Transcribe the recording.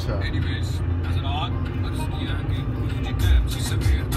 अच्छा Anyways, नजरात अर्ज किया कि मुझे जितना MC समीर